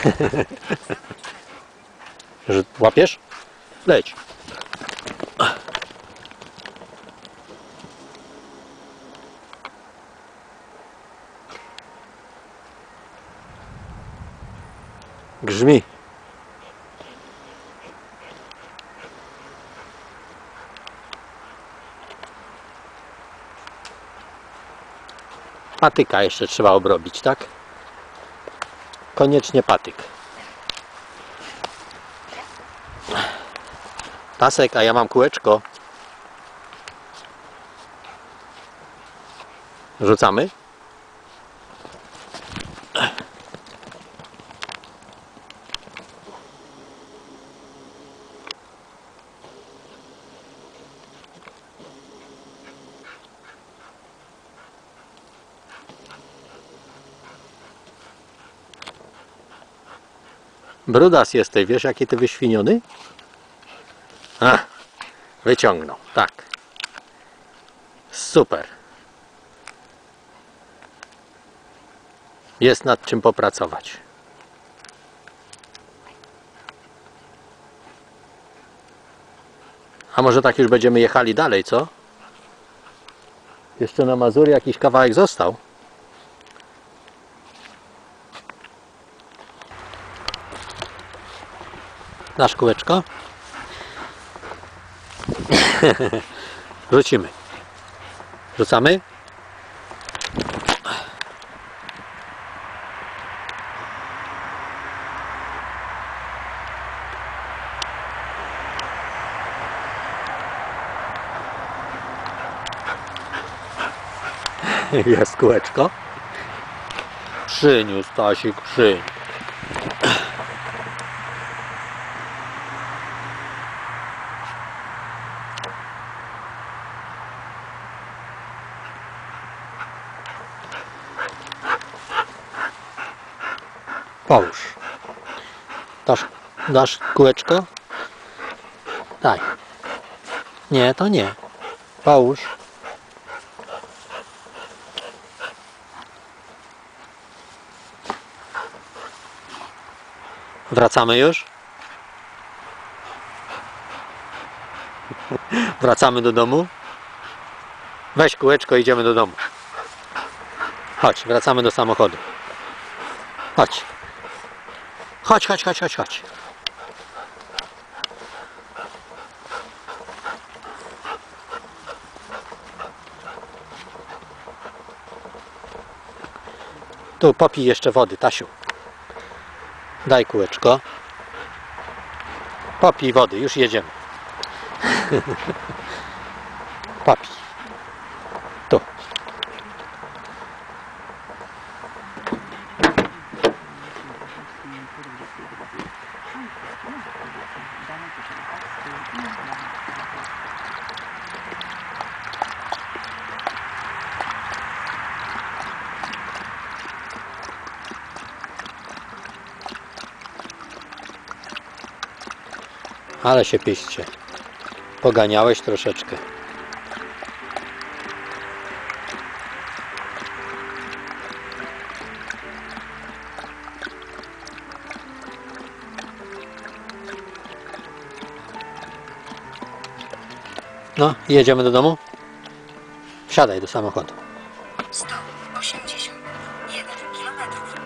Że łapiesz? Leć. Grzmi. Patyka jeszcze trzeba obrobić, tak? Koniecznie patyk. Pasek, a ja mam kółeczko. Rzucamy? Brudas jesteś, wiesz jaki ty wyświniony? A, wyciągnął, tak. Super. Jest nad czym popracować. A może tak już będziemy jechali dalej, co? Jeszcze na Mazury jakiś kawałek został. Dasz kółeczko? Rzucimy. Rzucamy? Jest kółeczko. Przyniósł Tasik, przyniósł. Połóż. Dasz kółeczko? Daj. Nie, to nie. Połóż. Wracamy już? Wracamy do domu? Weź kółeczko, idziemy do domu. Chodź, wracamy do samochodu. Chodź. Chodź, chodź, chodź, chodź, chodź. Tu popij jeszcze wody, Tasiu. Daj kółeczko. Popij wody, już jedziemy. Popij. Tu. Ale się piście. Poganiałeś troszeczkę. No, jedziemy do domu? Wsiadaj do samochodu. 181 km.